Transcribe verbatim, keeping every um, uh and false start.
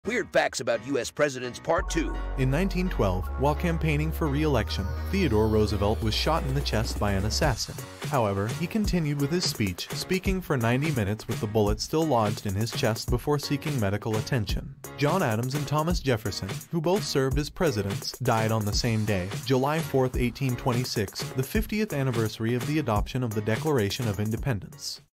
Weird Facts About U S Presidents Part two. In nineteen twelve, while campaigning for re-election, Theodore Roosevelt was shot in the chest by an assassin. However, he continued with his speech, speaking for ninety minutes with the bullet still lodged in his chest before seeking medical attention. John Adams and Thomas Jefferson, who both served as presidents, died on the same day, July fourth, eighteen twenty-six, the fiftieth anniversary of the adoption of the Declaration of Independence.